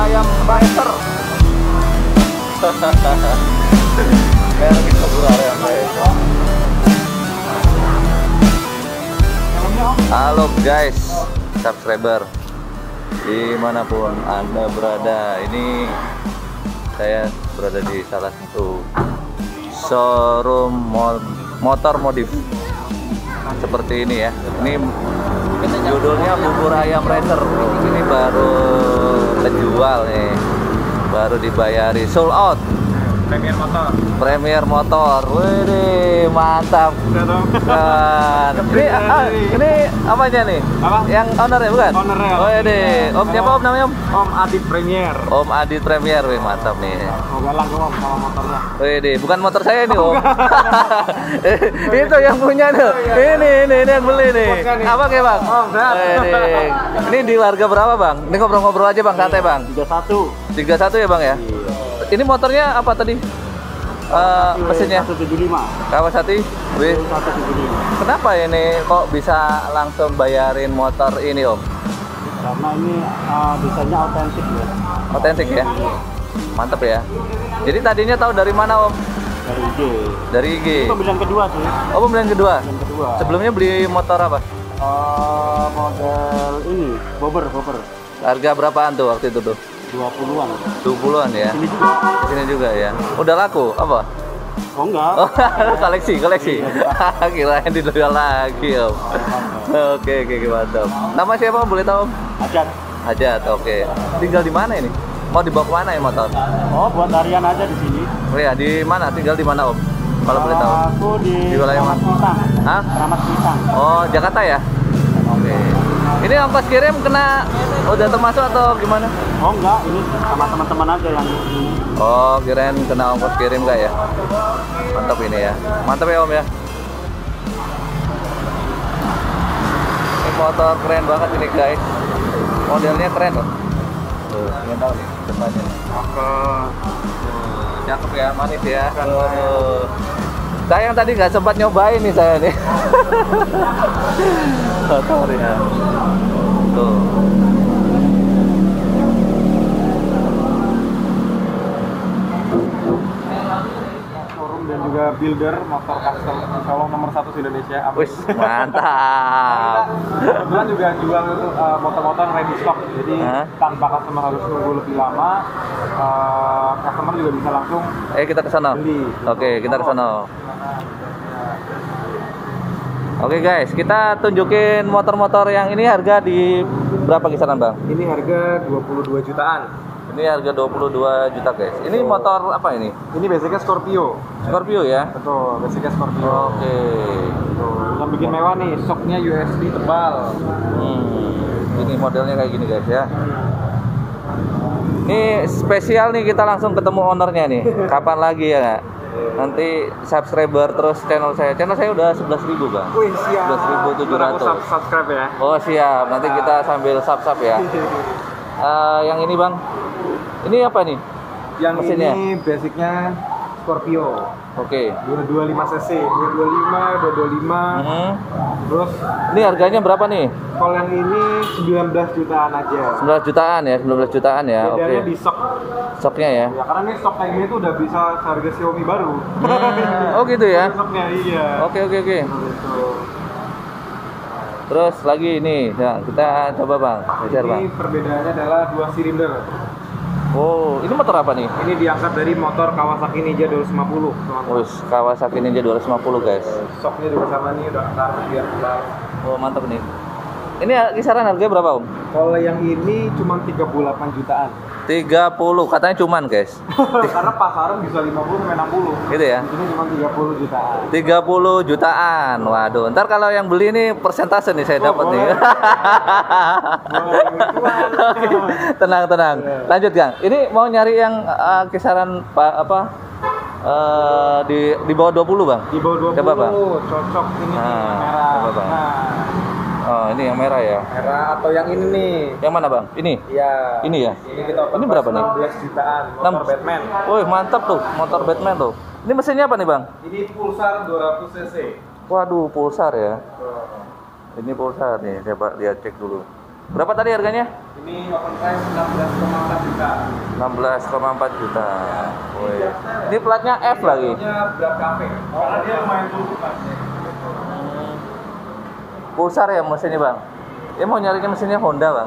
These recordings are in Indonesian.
ayam racer. Merek bubur ayam racer. Halo guys, subscriber dimanapun Anda berada. Ini saya berada di salah satu showroom motor modif seperti ini ya. Ini judulnya bubur ayam racer. Ini baru kejual nih, baru dibayari, sold out. Premier motor, wih mantap kan. Ini apanya nih? Apa? Yang owner ya bukan? Owner ya. Oh ini, Om siapa Om namanya Om? Om Adit Premier. Om Adit Premier, wih mantap nih. Oh galang Om sama motornya. Wih bukan motor saya ini Om. Itu yang punya tuh. Ini yang beli nih. Apa kayak Bang? Om sehat. Ini di harga berapa Bang? Ini ngobrol-ngobrol aja Bang, santai Bang. 31 ya Bang ya? Ini motornya apa tadi? Mesinnya 175. Kawasaki W 175. Kenapa ini kok bisa langsung bayarin motor ini Om? Karena ini desainnya autentik ya. Otentik ya? Mantap ya. Jadi tadinya tahu dari mana Om? Dari IG. Dari IG. Ini pembelian kedua sih. Oh pembelian kedua? Pembelian kedua. Sebelumnya beli motor apa? Model ini, bobber. Harga berapaan tuh waktu itu tuh? 20-an. 20-an ya? Ini juga. Di sini juga ya? Udah laku? Apa? Oh enggak. Oh, koleksi. Kirain dijual lagi Om. Oke, mantap. Nama siapa Om? Boleh tahu Om? Hajat, oke. Tinggal di mana ini? Mau dibawa ke mana ya motor? Oh, buat harian aja di sini. Oh ya, di mana? Tinggal di mana Om? Kalau boleh tahu. Aku di wilayah Kramat mana? Pisang. Hah? Kramat Pisang. Oh, Jakarta ya? Oke. Ini ongkos kirim kena udah termasuk atau gimana? Oh enggak, ini sama teman-teman aja yang di sini. Oh, kirain kena ongkos kirim enggak ya? Mantap ini ya. Mantap ya Om ya. Ini motor keren banget ini guys. Modelnya keren loh. Tuh, ingin tahu nih depannya. Cakep ya, manis ya. Sayang tadi nggak sempat nyobain nih saya nih. Motornya. Tuh. Showroom dan juga builder motor custom Solo nomor 1 di Indonesia. Wih, mantap. Kebetulan juga jual motor-motor ready stock. Jadi tanpa customer harus nunggu lebih lama, customer juga bisa langsung Kita ke sana. beli. Oke, kita ke sana. Oke guys, kita tunjukin motor-motor yang ini harga di berapa kisaran Bang? Ini harga 22 jutaan. Ini harga 22 juta guys. Ini motor apa ini? Ini basicnya Scorpio. Scorpio ya? Betul, basicnya Scorpio. Oke. Tuh, yang bikin mewah nih, shocknya USB tebal. Ini modelnya kayak gini guys ya. Ini spesial nih, kita langsung ketemu ownernya nih. Kapan lagi ya nggak? Nanti subscriber terus channel saya. Channel saya udah 11.000 Bang. Wih siap. 11.700. Subscribe ya. Oh siap. Nanti kita sambil sub ya. Yang ini Bang. Ini apa nih? Yang mesinnya? ini basicnya Scorpio. Oke. 225 cc, 225. Terus Ini harganya berapa nih? kalau yang ini 19 jutaan aja. 19 jutaan ya, 19 jutaan ya. Bedanya Oke. di shock. Shocknya ya. Ya karena ini shock kayak gini tuh udah bisa harga Xiaomi baru. Oh gitu ya. Shocknya iya. Oke. Gitu. Terus lagi ini, ya, kita coba Bang. Geser Bang. Ini perbedaannya adalah 2 silinder. Oh, ini motor apa nih? Ini diangkat dari motor Kawasaki Ninja 250. Wih, Kawasaki Ninja 250 guys. Shocknya juga sama nih, udah taruh biar kelar. Oh mantap nih. Ini kisaran harganya berapa Om? Kalau yang ini cuma 38 jutaan. 30, katanya cuman guys. Karena pasaran bisa 50 sampai 60. Gitu ya. Di sini cuma 30 jutaan. 30 jutaan. Waduh, ntar kalau yang beli ini persentase nih saya dapat nih. Oke, tenang. Lanjut Kang. Ini mau nyari yang kisaran di bawah 20 Bang. Di bawah 20. Coba Bang. Cocok ini nih, merah. Coba Bang. Nah, Oh, ini yang merah ya. merah atau yang ini nih. Yang mana Bang? Ini? Iya. Ini ya? Ini kita Ini berapa nih? 16 jutaan motor Batman. Wih, mantap tuh, motor Batman tuh. Ini mesinnya apa nih Bang? Ini Pulsar 200 cc. Waduh, pulsar ya. Ini pulsar nih, coba lihat cek dulu. Berapa tadi harganya? Ini open price 16,4 juta. 16,4 juta. Woi. Ini platnya F lagi. Platnya Brad Cafe. Karena dia lumayan buruk platnya. Pulsar ya mesinnya bang? Ya mau nyarinya mesinnya Honda bang.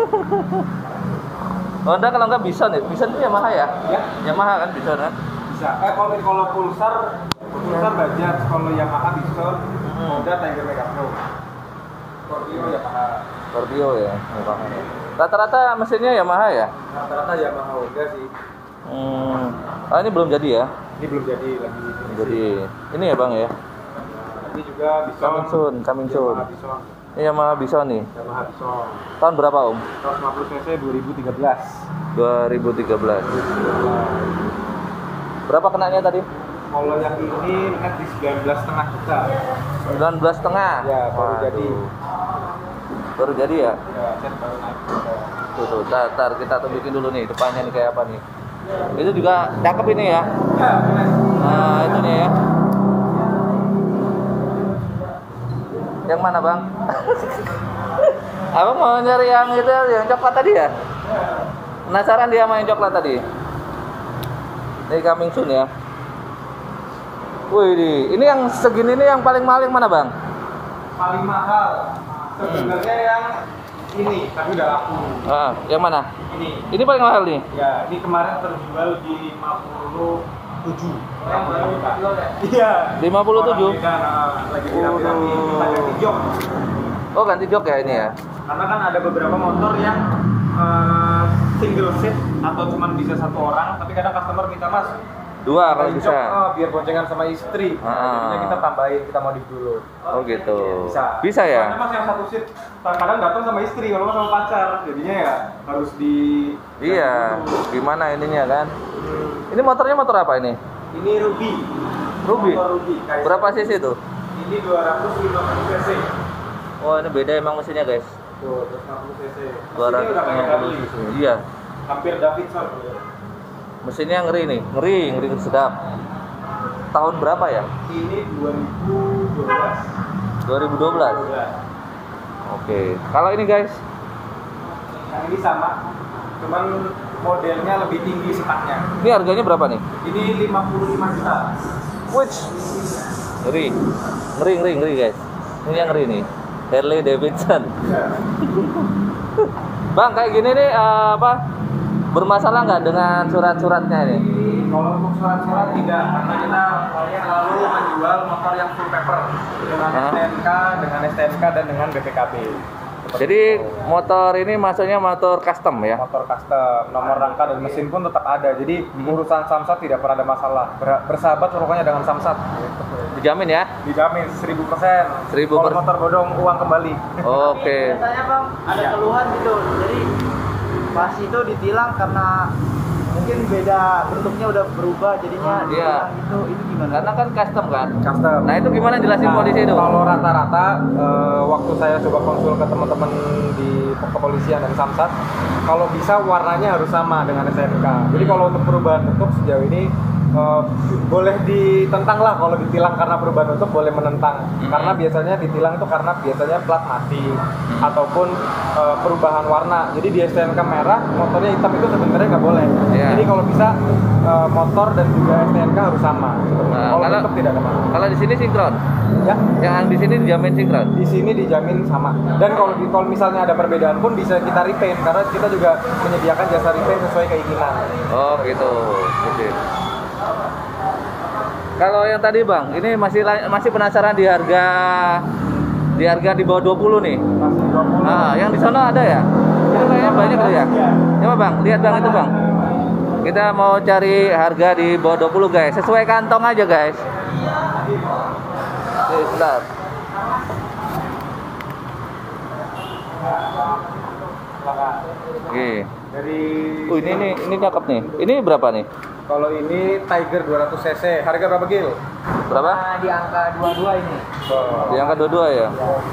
Honda kalau nggak Bison ya? Bison itu Yamaha ya? Ya. Yamaha kan Bison kan? Bisa. Kalau Pulsar Bajaj, kalau Yamaha Bison, Honda Tiger Mega Pro. Scorpio Yamaha. Scorpio ya. Rata-rata mesinnya Yamaha ya? Rata-rata Yamaha Honda sih. Ah ini belum jadi ya? Ini belum jadi lagi. Jadi ini ya bang ya? Ini juga Bison. Coming soon. Yamaha Bison. Ini Yamaha Bison nih. Yamaha Bison. Tahun berapa om? 150 cc 2013. 2013. Berapa kenanya tadi? Kalau yang ini net di 19,5 juta. 19,5. Ya, baru jadi. Baru jadi ya? Ya, set baru naik. Tuh, tar kita tunjukin dulu nih depannya nih kayak apa nih. Itu juga cakep ini ya. Ya, benar. Nah, itu nih ya. Yang mana bang? Abang mau nyari yang itu yang coklat tadi ya? Penasaran dia sama yang coklat tadi? Ini coming soon ya. Wih, ini yang segini ini yang paling mahal yang mana bang? Paling mahal sebenarnya yang ini, tapi udah laku. Ah, yang mana? Ini. Ini paling mahal nih. Ya, ini kemarin terjual di 57. Iya. 57? Lagi dirapi-rapi, kita ganti jok. Oh, ganti jok ya ini ya. Karena kan ada beberapa motor yang single seat atau cuma bisa satu orang, tapi kadang customer minta mas Dua kalau bisa. Biar boncengan sama istri. Jadinya kita tambahin, kita modif dulu. Oh gitu. Bisa ya? Karena mas yang satu seat kadang datang sama istri, kalau sama pacar, jadinya ya harus di. Iya. Gimana ininya kan? Ini motornya motor apa ini? Ini Ruby. Ruby. Motor Ruby. Berapa cc itu? Ini 250 cc. Oh ini beda emang mesinnya guys. Tuh, 250 cc. 250 cc. Iya. Hampir Davidson. Mesinnya ngeri nih, ngeri sedap. Tahun berapa ya? Ini 2012. 2012. Oke. Kalau ini guys? Yang ini sama, cuman modelnya lebih tinggi setaknya. Ini harganya berapa nih? Ini 55 juta. Which? Ngeri guys. Ini yang ngeri nih. Harley Davidson. Bang, kayak gini nih apa? Bermasalah nggak dengan surat-suratnya ini? Kalau untuk surat-surat tidak, karena kita selalu menjual motor yang full paper dengan STNK dan dengan BPKB. Jadi motor ini maksudnya motor custom ya? Motor custom, nomor rangka dan mesin pun tetap ada. Jadi urusan Samsat tidak pernah ada masalah. Bersahabat pokoknya dengan Samsat. Dijamin ya? Dijamin 1000%. 1000%. Kalau motor bodong uang kembali. Oke. Biasanya bang ada keluhan gitu. Jadi pas itu ditilang karena mungkin beda bentuknya udah berubah jadinya Iya. gitu. Itu gimana? Karena kan custom kan? Custom. Nah itu gimana jelasin kondisi itu? Kalau rata-rata waktu saya coba konsul ke teman-teman di kepolisian dan Samsat, kalau bisa warnanya harus sama dengan STNK. Jadi kalau untuk perubahan bentuk sejauh ini boleh ditentang lah. Kalau ditilang karena perubahan bentuk boleh menentang. Karena biasanya ditilang itu karena biasanya plat mati ataupun perubahan warna. Jadi di STNK merah motornya hitam itu sebenarnya nggak boleh. Yeah. Jadi kalau bisa motor dan juga STNK harus sama. Nah, Kalau bentuk tidak ada masalah. Kalau di sini sinkron? Ya. Yang di sini dijamin sinkron? Di sini dijamin sama. Dan kalau misalnya ada perbedaan pun bisa kita repaint karena kita juga menyediakan jasa repaint sesuai keinginan. Oh gitu. Kalau yang tadi bang, ini masih penasaran di harga di bawah 20 nih. Masih 20. Nah, yang di sana ada ya? Itu kayaknya banyak tuh ya. Coba bang, lihat bang itu bang. Kita mau cari harga di bawah 20 guys. Sesuai kantong aja guys. Oke, sebentar. Oke. Dari ini cakep nih. Ini berapa nih? kalau ini Tiger 200 cc, harga berapa Gil? Berapa? Nah, di angka 22 ini. Di angka 22 ya.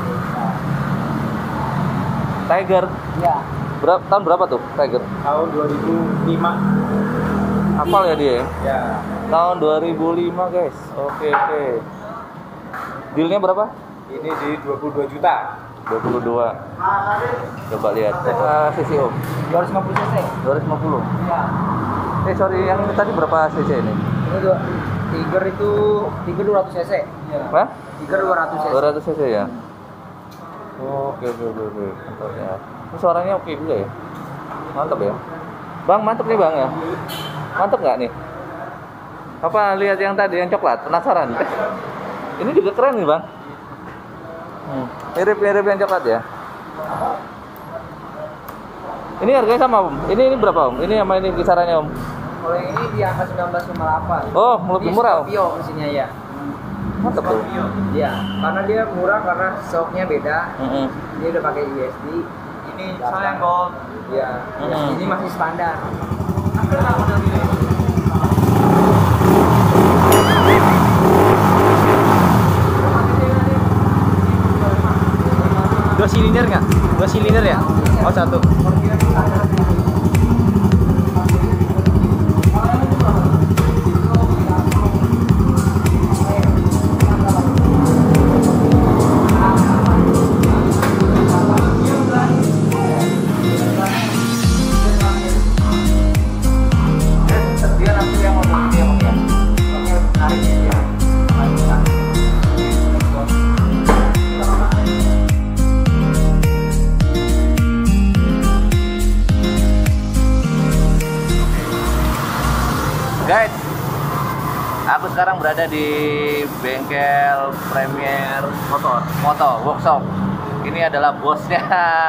Tiger. Ya. Tahun berapa tuh Tiger? Tahun 2005. Hafal ya dia? Ya. Tahun 2005 guys. Oke. Dealnya berapa? Ini di 22 juta. 22. Coba lihat. Cc Om. 250 cc. 250. Ya. Sorry, yang tadi berapa cc ini? Ini Tiger itu 200 cc. Hah? Tiger 200 cc. 200 cc ya? Oke. Mantap ya. Ini suaranya oke juga ya? Mantap ya? Bang, mantap nih Bang ya? Mantap nggak nih? Apa lihat yang tadi, yang coklat? Penasaran? Ini juga keren nih Bang. Mirip-mirip yang coklat ya? Ini harganya sama Om? Ini berapa Om? Ini sama ini kisarannya Om? Kalau yang ini di angka 19,58. Oh, lebih murah Om? Scorpio mesinnya ya. Mantap tuh. Iya, karena dia murah karena shocknya beda. Dia udah pakai USB. Ini sayang Gold. Iya. Ini masih standar. Dua silinder nggak? 2 silinder ya? Oh, 1. Guys, aku sekarang berada di bengkel Premier Motor Workshop. Ini adalah bosnya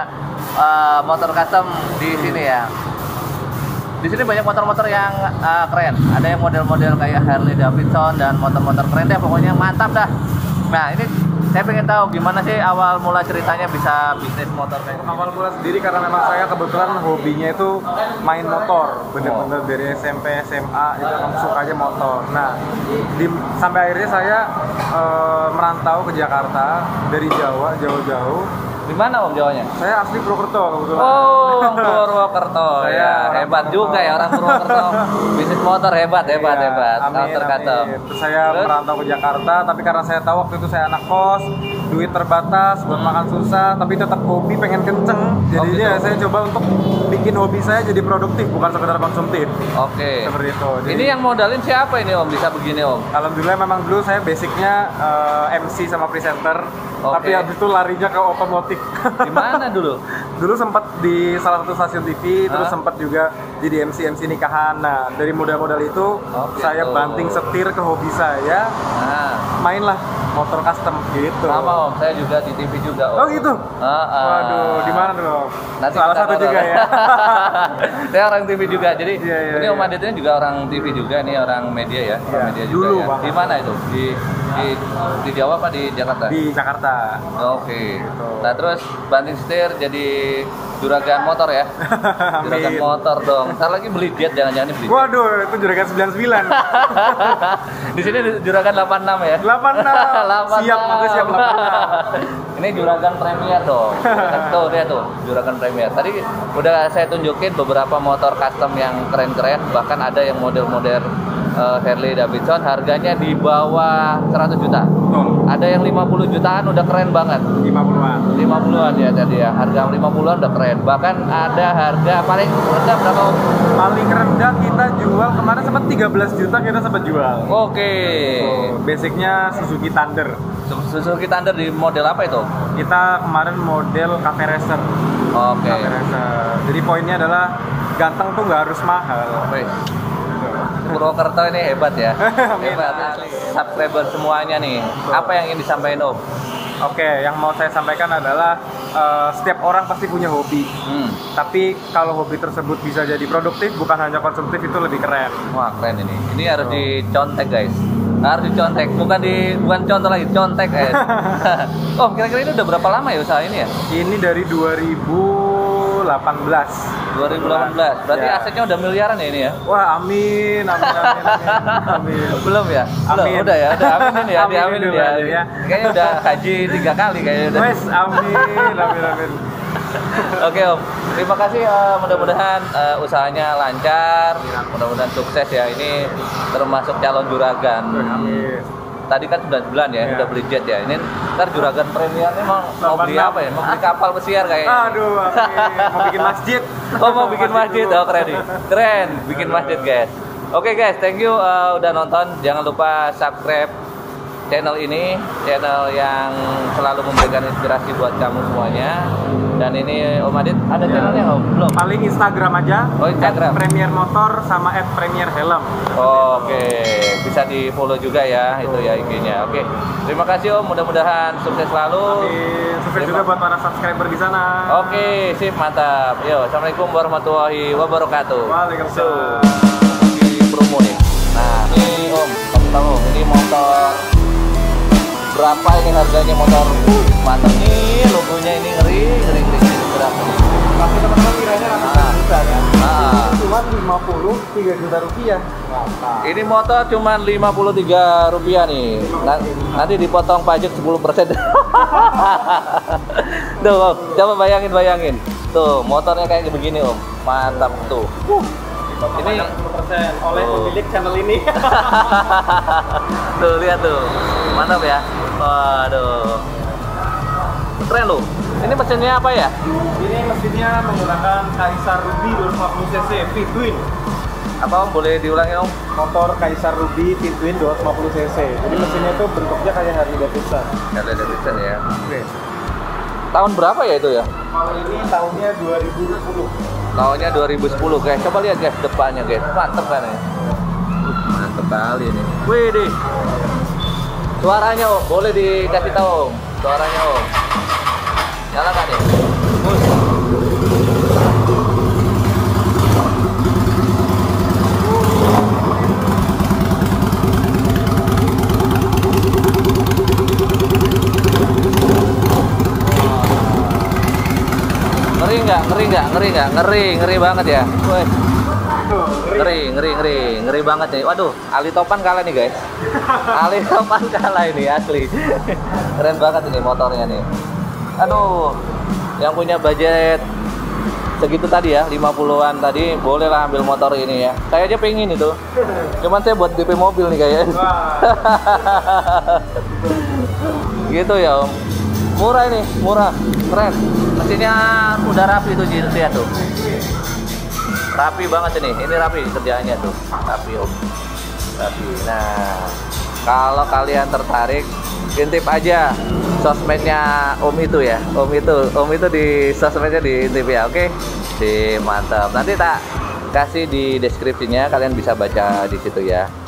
motor custom di sini ya. Di sini banyak motor-motor yang keren. Ada yang model-model kayak Harley Davidson dan motor-motor keren deh. Pokoknya mantap dah. Nah ini saya pengen tahu gimana sih awal mula ceritanya bisa bisnis motor kayak gini. Awal mula sendiri karena memang saya kebetulan hobinya itu main motor, bener-bener dari SMP SMA itu memang sukanya motor. Nah, sampai akhirnya saya merantau ke Jakarta dari Jawa jauh-jauh. Di mana Om Jawanya? Saya asli Purwokerto kebetulan. Oh, Purwokerto. Ya, hebat juga ya orang Purwokerto. Bisnis motor hebat. Amin. Terus Saya merantau ke Jakarta, tapi karena saya tahu waktu itu saya anak kos, duit terbatas, buat makan susah, tapi tetap hobi pengen kenceng. Jadinya saya coba untuk bikin hobi saya jadi produktif, bukan sekedar konsumtif. Oke. Seperti itu. Jadi, Ini yang modalin siapa ini Om? Bisa begini Om? alhamdulillah memang dulu saya basicnya MC sama presenter, Oke. tapi habis itu larinya ke otomotif. Di mana dulu? Dulu sempat di salah satu stasiun TV, terus Hah? sempat juga jadi MC nikahan. Nah, dari modal-modal itu Oke, saya tuh. banting setir ke hobi saya, Nah, mainlah motor custom gitu. sama Om, saya juga di TV juga Om. Oh gitu? Waduh, di mana dong? Nanti Salah kita satu ngobrol. juga ya. Saya orang TV juga, jadi Iya, ini iya. Om Aditnya juga orang TV juga, ini orang media ya, Iya, media juga dulu, ya. Bang. Di mana itu? Di Jawa apa di Jakarta? Di Jakarta. Oke. Gitu. Nah terus banting setir jadi juragan motor ya? Juragan Amin. motor dong. Ntar lagi beli jet, jangan-jangan beli jet. Waduh, itu juragan 99. Di sini juragan 86 ya? 86. Siap, aku siap 86. Ini juragan Premier dong. Tuh, dia tuh, juragan Premier. Tadi udah saya tunjukin beberapa motor custom yang keren-keren, bahkan ada yang model-model Harley Davidson harganya di bawah 100 juta. Betul. Ada yang 50 jutaan udah keren banget. 50-an. 50-an ya tadi ya. Harga 50-an udah keren. Bahkan ada harga paling rendah berapa Om? Paling rendah kita jual kemarin sempat 13 juta kita sempat jual. Oke. Basicnya Suzuki Thunder. Suzuki Thunder di model apa itu? Kita kemarin model Cafe Racer. Oke. Cafe Racer. Jadi poinnya adalah ganteng tuh nggak harus mahal. Wih, Purwokerto ini hebat ya. Amin. Hebat. Subscriber semuanya nih. Apa yang ingin disampaikan Om? Oke, yang mau saya sampaikan adalah setiap orang pasti punya hobi. Tapi kalau hobi tersebut bisa jadi produktif, bukan hanya konsumtif, itu lebih keren. Wah keren ini. Ini harus dicontek guys. Harus dicontek. Bukan contoh lagi, contek guys. Oh kira-kira ini udah berapa lama ya usaha ini ya? Ini dari 2018. 2018. Berarti Ya. asetnya udah miliaran ya ini ya? Wah, amin. Amin. Belum ya? Belum. Amin. Udah ya, udah aminin ya, Aminin diaminin dulu ya. aja ya. Kayaknya udah haji 3 kali kayaknya udah. Wes, amin. Oke Om, terima kasih. Mudah-mudahan usahanya lancar, mudah-mudahan sukses ya. Ini termasuk calon juragan. Amin. tadi kan 99 ya, udah beli jet ya. Ini ntar juragan premiernya mau beli apa ya? Mau beli kapal pesiar kayaknya. Aduh, mau bikin masjid. Oh, mau bikin masjid. Oh, keren nih. Keren, bikin masjid, guys. Oke, guys, thank you udah nonton. Jangan lupa subscribe channel ini, channel yang selalu memberikan inspirasi buat kamu semuanya. Dan ini Om Adit ada channelnya Om? Belum? Paling Instagram aja. Oh, Instagram. @premier motor sama @premier helm. Oke, bisa di follow juga ya, itu ya IG-nya. Oke, terima kasih Om, mudah-mudahan sukses selalu. Sukses juga buat para subscriber di sana. Oke, sip, mantap. Yo, assalamualaikum warahmatullahi wabarakatuh. Waalaikumsalam. Di promo nih. Nah, ini Om, kamu tahu ini motor berapa ini harganya motor? Mantap nih, logonya ini ngeri berapa? Pasti teman-teman kiranya ratusan juta kan? Cuma 53 juta rupiah. Ini motor cuma 53 rupiah nih. Nanti dipotong pajak 10%. Tuh, Om, coba bayangin. Tuh, motornya kayak begini Om. Mantap tuh. Ini 10% oleh pemilik channel ini. Tuh, lihat tuh. Mantap ya. Waduh. Keren loh. Ini mesinnya apa ya? Ini mesinnya menggunakan Kaisar Ruby 250 cc V-twin. Apa Om, boleh diulangi Om? Motor Kaisar Ruby V-twin 250 cc. Jadi mesinnya itu bentuknya kayak Harley Davidson. Harley Davidson ya. Oke. Tahun berapa ya itu ya? Kalau ini tahunnya 2010. Tahunnya 2010 guys. Coba lihat guys depannya guys. Mantep kan ya? Mantep kali ini. Wih deh. Suaranya Om, boleh dikasih tahu Om. Suaranya Om. Nyalakan ya. Push. Ngeri banget ya. Wih. Ngeri banget nih. Waduh, Ali Topan kalah nih guys. Ali Topan kalah ini asli. Keren banget ini motornya nih. Aduh, yang punya budget segitu tadi ya, 50-an tadi, bolehlah ambil motor ini ya. Saya aja pengen itu. Cuman saya buat DP mobil nih kayaknya. Gitu ya Om. Murah ini, murah, keren. Mesinnya udah rapi tuh, lihat tuh. Rapi banget ini rapi kerjaannya tuh, rapi Om. Rapi. Nah, kalau kalian tertarik, intip aja sosmednya Om itu ya. Om itu di sosmednya diintip ya, oke? Mantap. Nanti tak kasih di deskripsinya, kalian bisa baca di situ ya.